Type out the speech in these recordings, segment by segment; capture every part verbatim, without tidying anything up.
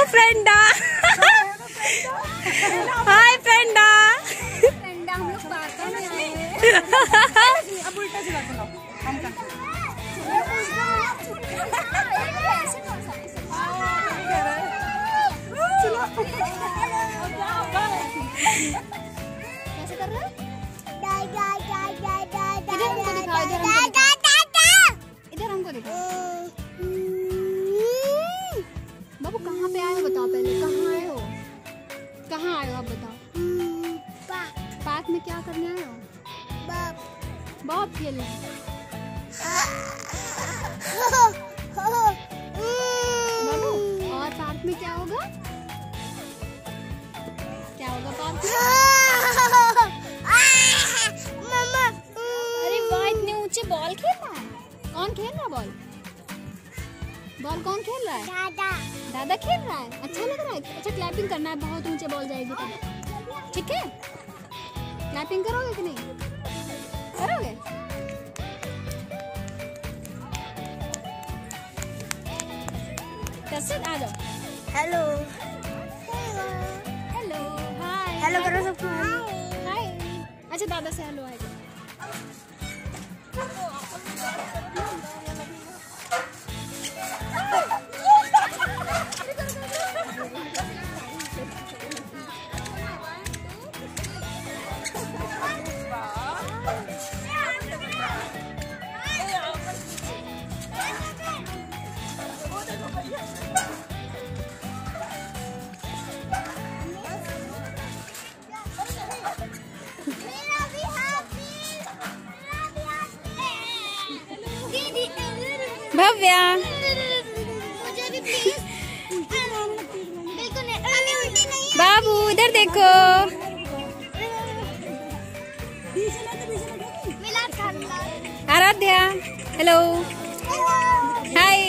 फ्रेंडा। हाय फ्रेंडा। फ्रेंडा हम लोग पार्क में आए हैं। अब उल्टा चला दो हम का। कैसे कर रहे हो? इधर हमको दिखाओ, इधर हमको दिखाओ। इधर हमको दिखाओ। बाबू कहाँ पे आए हो बताओ, पहले कहाँ आए हो? कहाँ आए हो आप बताओ? पार्क में क्या करने आए हो? बहुत खेलने। बाबू और पार्क में क्या होगा? क्या होगा पार्क में? अरे वाह, इतने ऊंचे बॉल खेल रहा है। कौन खेल रहा है बॉल? बॉल कौन खेल रहा है? दादा। दादा खेल रहा है। अच्छा लग रहा है। अच्छा क्लैपिंग करना है, बहुत ऊंचे बॉल जाएगी तो। ठीक है, क्लैपिंग करोगे कि नहीं? करोगे? आ जाओ। Hello hello hi. हेलो करो सबको। हाय। अच्छा दादा से हेलो आएगा। भव्या, बाबू इधर देखो। Aaradhya hello hi.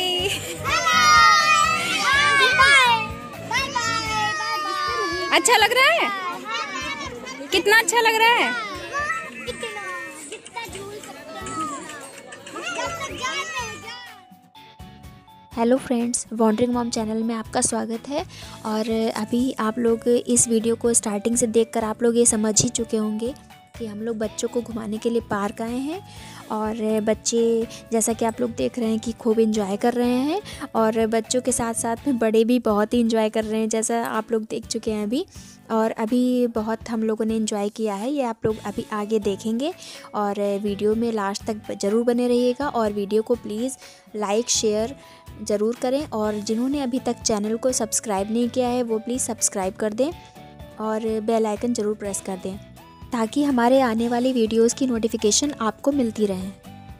अच्छा लग रहा है? कितना अच्छा लग रहा है? Hello friends, wondering mom channel में आपका स्वागत है। और अभी आप लोग इस वीडियो को स्टार्टिंग से देखकर आप लोग ये समझ ही चुके होंगे कि हम लोग बच्चों को घुमाने के लिए पार्क आए हैं। और बच्चे जैसा कि आप लोग देख रहे हैं कि खूब इंजॉय कर रहे हैं, और बच्चों के साथ साथ में बड़े भी बहुत ही इंजॉय कर रहे हैं, जैसा आप लोग देख चुके हैं अभी। और अभी बहुत हम लोगों ने इंजॉय किया है, ये आप लोग अभी आगे देखेंगे। और वीडियो में लास्ट तक ज़रूर बने रहिएगा, और वीडियो को प्लीज़ लाइक शेयर ज़रूर करें। और जिन्होंने अभी तक चैनल को सब्सक्राइब नहीं किया है वो प्लीज़ सब्सक्राइब कर दें, और बेल आइकन ज़रूर प्रेस कर दें ताकि हमारे आने वाली वीडियोस की नोटिफिकेशन आपको मिलती रहे।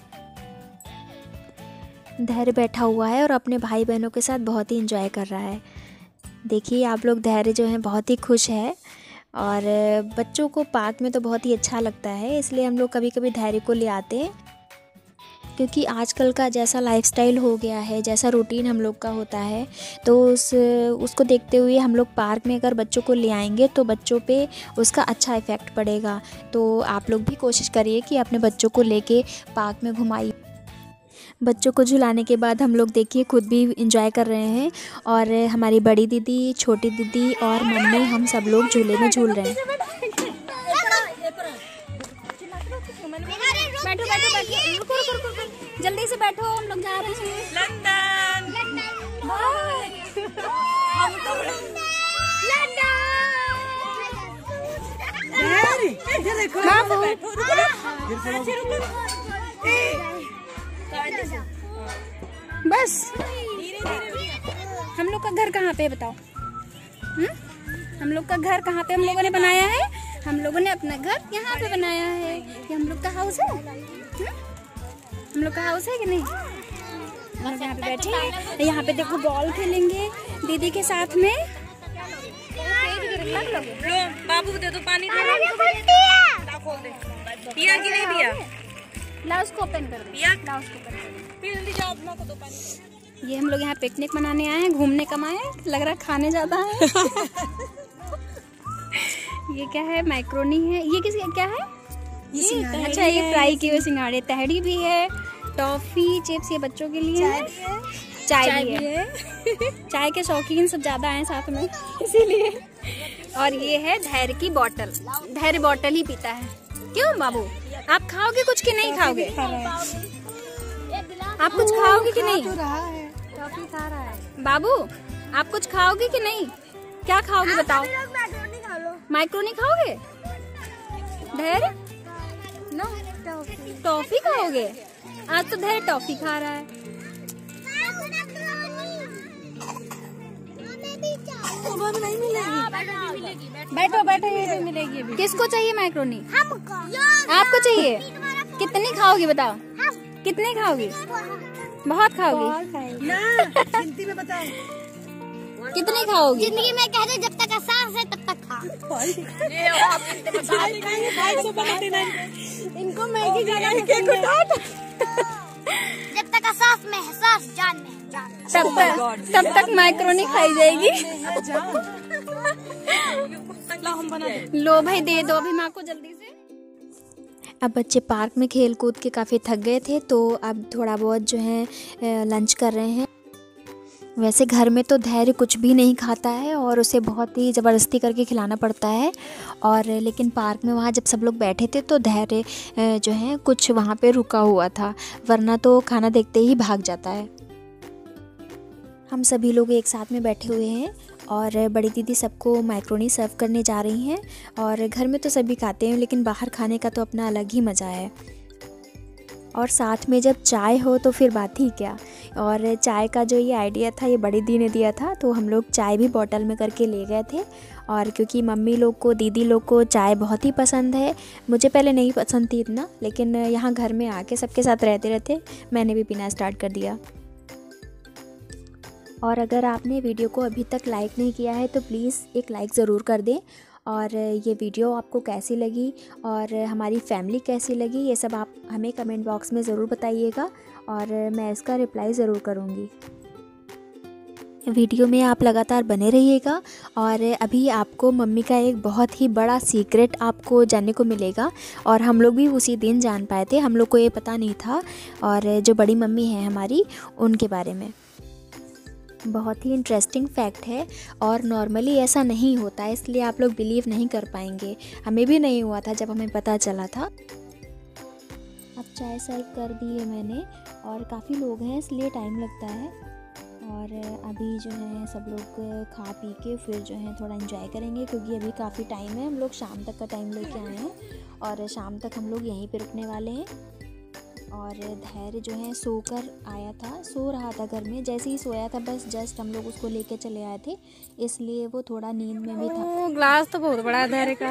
धैर्य बैठा हुआ है और अपने भाई बहनों के साथ बहुत ही इंजॉय कर रहा है। देखिए आप लोग, धैर्य जो है बहुत ही खुश है। और बच्चों को पार्क में तो बहुत ही अच्छा लगता है, इसलिए हम लोग कभी कभी धैर्य को ले आते हैं, क्योंकि आजकल का जैसा लाइफस्टाइल हो गया है, जैसा रूटीन हम लोग का होता है, तो उस उसको देखते हुए हम लोग पार्क में अगर बच्चों को ले आएंगे तो बच्चों पे उसका अच्छा इफ़ेक्ट पड़ेगा। तो आप लोग भी कोशिश करिए कि अपने बच्चों को लेके पार्क में घुमाइए। बच्चों को झुलाने के बाद हम लोग देखिए खुद भी इंजॉय कर रहे हैं, और हमारी बड़ी दीदी, छोटी दीदी और मम्मी, हम सब लोग झूले में झूल रहे हैं। बैठो बैठो बैठो, रुको रुको रुको, जल्दी से बैठो, हम लोग जा रहे हैं लंदन। बस हम लोग का घर कहाँ पे है बताओ? हुँ? हम लोग का घर कहाँ पे हम लोगों ने बनाया है? हम लोगों ने अपना घर यहाँ पे बनाया है। ये हम लोग का हाउस है। हुँ? हम लोग का हाउस है कि नहीं? हम लोग यहाँ पे बैठे हैं, यहाँ पे देखो बॉल खेलेंगे दीदी के साथ में। लो बाबू दे दो पानी, पिया कि नहीं पिया? ला उसको ओपन कर दो, पिया ला उसको ओपन कर दो। फिर जल्दी जाओ, अपना को दो पानी। ये हम लोग यहाँ पिकनिक मनाने आए हैं, घूमने कम आए हैं, लग रहा है खाने ज्यादा है। ये क्या है? मैक्रोनी है। ये किस क्या है? ये अच्छा, ये फ्राई किए हुए सिंघाड़े। तहड़ी भी है, टॉफी चिप्स, ये बच्चों के लिए है। चाय, चाय भी है, है। चाय के शौकीन सब ज्यादा हैं साथ में इसीलिए। और ये है धैर्य की बोतल, धैर्य बोतल ही पीता है। क्यों बाबू, आप खाओगे कुछ कि नहीं खाओगे? आप कुछ खाओगे कि नहीं? टॉफी खा रहा है। बाबू आप कुछ खाओगे कि नहीं? क्या खाओगे बताओ? माइक्रोनी खाओगे? धैर्य नो टॉफी खाओगे? आज तो धैर्य टॉफी खा रहा है। नहीं मिलेगी। बैठो बैठो, ये भी मिलेगी अभी। किसको चाहिए माइक्रोनी? आपको चाहिए? कितनी खाओगी बताओ? कितनी खाओगी? बहुत खाओगी ना, गिनती में बताओ कितनी खाओगी? जिंदगी में कहते जब तक सांस है तब तक खा। इनको मैगी खाना जब तक सांस में है, सांस जान में है, जान। तब तक तब तक माइक्रोनी खाई जाएगी। लो भाई दे दो अभी माँ को जल्दी से। अब बच्चे पार्क में खेल कूद के काफ़ी थक गए थे, तो अब थोड़ा बहुत जो है लंच कर रहे हैं। वैसे घर में तो धैर्य कुछ भी नहीं खाता है और उसे बहुत ही ज़बरदस्ती करके खिलाना पड़ता है, और लेकिन पार्क में वहाँ जब सब लोग बैठे थे तो धैर्य जो है कुछ वहाँ पे रुका हुआ था, वरना तो खाना देखते ही भाग जाता है। हम सभी लोग एक साथ में बैठे हुए हैं और बड़ी दीदी सबको माइक्रोनी सर्व करने जा रही हैं। और घर में तो सभी खाते हैं, लेकिन बाहर खाने का तो अपना अलग ही मज़ा है। और साथ में जब चाय हो तो फिर बात ही क्या। और चाय का जो ये आइडिया था ये बड़ी दी ने दिया था, तो हम लोग चाय भी बॉटल में करके ले गए थे। और क्योंकि मम्मी लोग को, दीदी लोग को चाय बहुत ही पसंद है, मुझे पहले नहीं पसंद थी इतना, लेकिन यहाँ घर में आके सबके साथ रहते रहते मैंने भी पीना स्टार्ट कर दिया। और अगर आपने वीडियो को अभी तक लाइक नहीं किया है तो प्लीज़ एक लाइक ज़रूर कर दें। और ये वीडियो आपको कैसी लगी और हमारी फैमिली कैसी लगी, ये सब आप हमें कमेंट बॉक्स में ज़रूर बताइएगा और मैं इसका रिप्लाई ज़रूर करूँगी। वीडियो में आप लगातार बने रहिएगा। और अभी आपको मम्मी का एक बहुत ही बड़ा सीक्रेट आपको जानने को मिलेगा, और हम लोग भी उसी दिन जान पाए थे, हम लोग को ये पता नहीं था। और जो बड़ी मम्मी हैं हमारी, उनके बारे में बहुत ही इंटरेस्टिंग फैक्ट है और नॉर्मली ऐसा नहीं होता है, इसलिए आप लोग बिलीव नहीं कर पाएंगे। हमें भी नहीं हुआ था जब हमें पता चला था। अब चाय सर्व कर दी है मैंने, और काफ़ी लोग हैं इसलिए टाइम लगता है। और अभी जो है सब लोग खा पी के फिर जो है थोड़ा एंजॉय करेंगे, क्योंकि अभी काफ़ी टाइम है, हम लोग शाम तक का टाइम लेके आए हैं और शाम तक हम लोग यहीं पे रुकने वाले हैं। और धैर्य जो है सोकर आया था, सो रहा था घर में, जैसे ही सोया था बस जस्ट हम लोग उसको लेके चले आए थे, इसलिए वो थोड़ा नींद में भी था। ग्लास तो बहुत बड़ा है धैर्य का।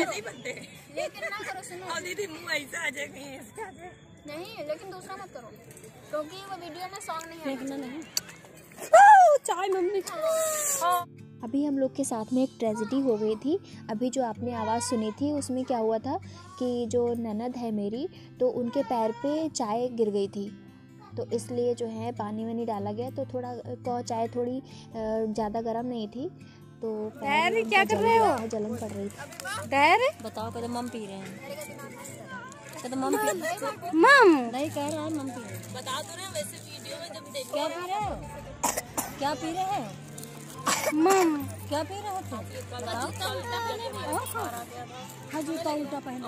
नहीं, लेकिन दूसरा मत करो क्योंकि वो वीडियो में सॉन्ग नहीं देखना नहीं। चाय मम्मी। अभी हम लोग के साथ में एक ट्रेजेडी हो गई थी। अभी जो आपने आवाज़ सुनी थी उसमें क्या हुआ था कि जो ननद है मेरी, तो उनके पैर पे चाय गिर गई थी, तो इसलिए जो है पानी वानी डाला गया, तो थोड़ा को चाय थोड़ी ज़्यादा गर्म नहीं थी, तो पैर क्या कर रहे हो? जलन पड़ रही थी। धैर्य बताओ, कहते मम पी रहे हैं, कहते मम पी मम नहीं कह रहा है, मम पी रहे हैं। बता दो ना वैसे वीडियो में जब देख क्या पी रहे हो, क्या पी रहे हैं मम क्या पी रहे थे? हाँ, जूता उल्टा पहना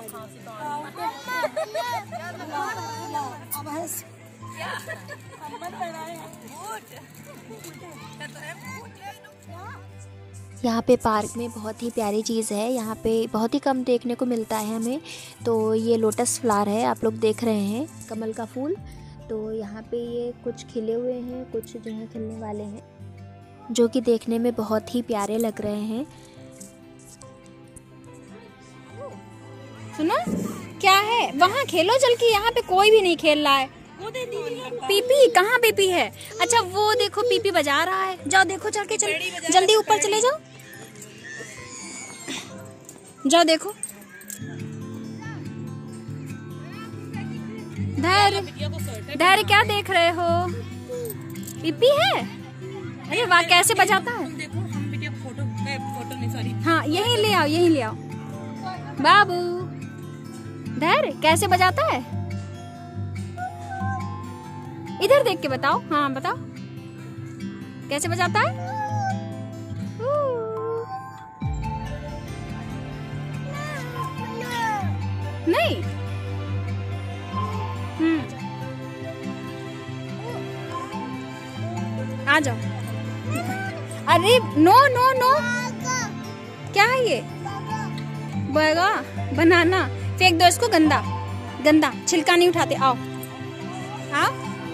यहाँ पे पार्क में बहुत ही प्यारी चीज़ है, यहाँ पे बहुत ही कम देखने को मिलता है हमें। तो ये लोटस फ्लावर है, आप लोग देख रहे हैं, कमल का फूल। तो यहाँ पे ये कुछ खिले हुए हैं, कुछ जो है खिलने वाले हैं, जो कि देखने में बहुत ही प्यारे लग रहे हैं। सुनो क्या है, वहाँ खेलो चल के, यहाँ पे कोई भी नहीं खेल रहा है। पीपी कहाँ पीपी है? अच्छा वो देखो पीपी बजा रहा है, जाओ देखो चल के, चल जल्दी ऊपर चले जाओ, जाओ देखो। धैर्य धैर्य क्या देख रहे हो? पीपी है? अरे वाह, कैसे बजाता है? हाँ यहीं ले आओ, यहीं ले आओ बाबू। धैर्य कैसे बजाता है? इधर देख के बताओ। हाँ बताओ। कैसे बजाता है? नहीं। हम्म आ जाओ। अरे नो नो नो, क्या है ये? बगा बनाना, फेंक दो इसको, गंदा गंदा, छिलका नहीं उठाते। आओ आओ।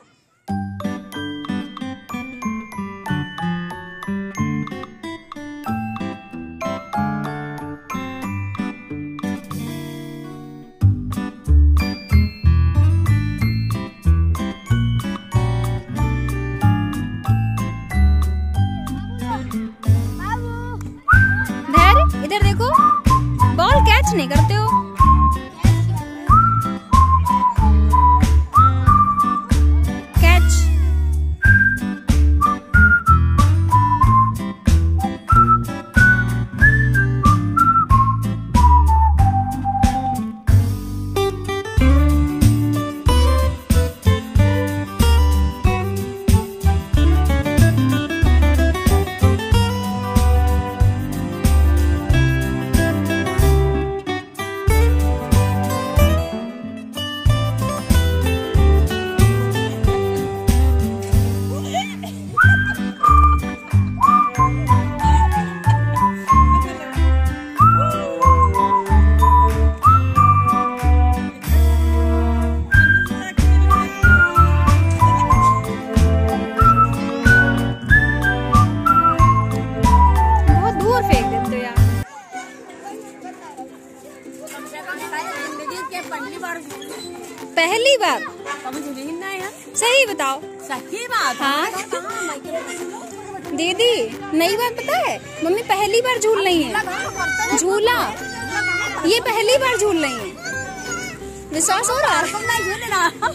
धैर्य, इधर देखो, बॉल कैच नहीं करते हो। पहली बार? सही बताओ। सही बात। हाँ दीदी, नई बात पता है, मम्मी पहली बार झूल रही है झूला, ये पहली बार झूल रही है। विश्वास हो रहा है?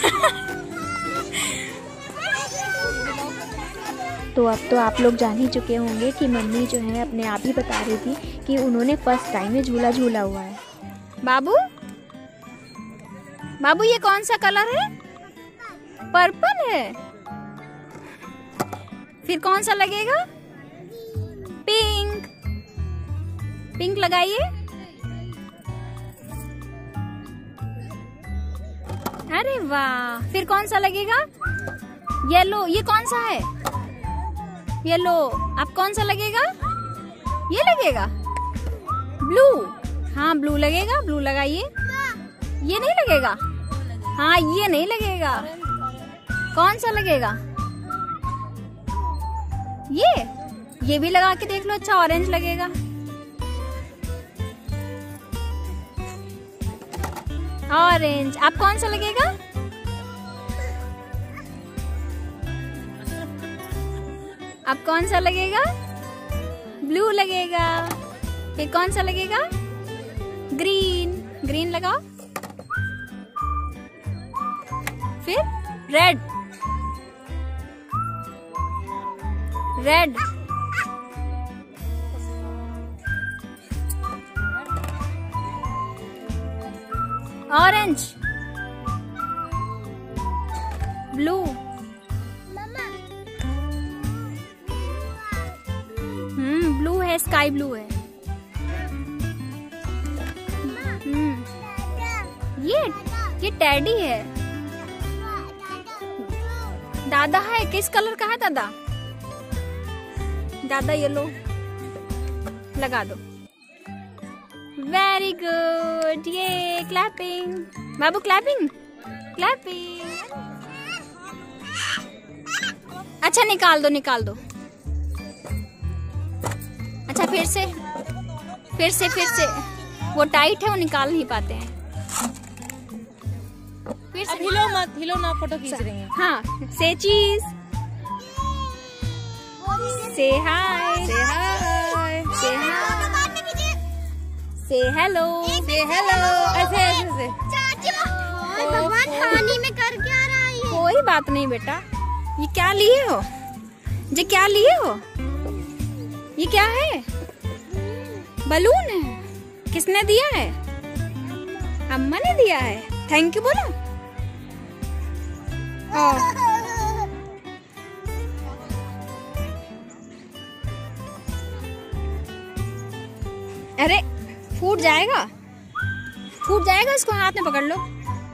तो अब तो आप लोग जान ही चुके होंगे कि मम्मी जो है अपने आप ही बता रही थी कि उन्होंने फर्स्ट टाइम में झूला झूला हुआ है। बाबू बाबू ये कौन सा कलर है? पर्पल है। फिर कौन सा लगेगा? पिंक। पिंक लगाइए। अरे वाह। फिर कौन सा लगेगा? येलो। ये कौन सा है? येलो। अब कौन सा लगेगा? ये लगेगा। ब्लू। हाँ ब्लू लगेगा, ब्लू लगाइए। ये नहीं लगेगा? हाँ ये नहीं लगेगा। कौन सा लगेगा? ये ये भी लगा के देख लो। अच्छा ऑरेंज लगेगा। ऑरेंज। अब कौन सा लगेगा? अब कौन सा लगेगा? ब्लू लगेगा। फिर कौन सा लगेगा? ग्रीन। ग्रीन लगाओ। फिर रेड। रेड। ऑरेंज। ब्लू। हम्म ब्लू है, स्काई ब्लू है। हम्म ये ये टेडी है। दादा है। किस कलर का है दादा? दादा येलो लगा दो। Very good. ये क्लैपिंग। बाबू क्लैपिंग क्लैपिंग। अच्छा निकाल दो निकाल दो। अच्छा फिर से फिर से फिर से वो टाइट है, वो निकाल नहीं पाते हैं। फिर से हिलो मत, हिलो ना, फोटो खींच रही हैं। हाँ से चीज। से हाय। से हाय। से हाय। से हेलो। से हेलो। ऐसे ऐसे से। भगवान पानी में कर क्या रहा है? कोई बात नहीं बेटा। ये क्या लिए हो? ये क्या लिए हो? ये क्या है? बलून है। किसने दिया है? अम्मा ने दिया है। थैंक यू बोलो। फूट जाएगा, फूट जाएगा, इसको हाथ में पकड़ लो।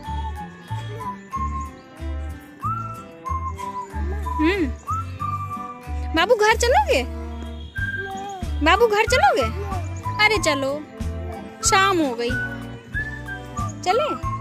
हम्म बाबू घर चलोगे? बाबू घर चलोगे? अरे चलो, शाम हो गई, चले।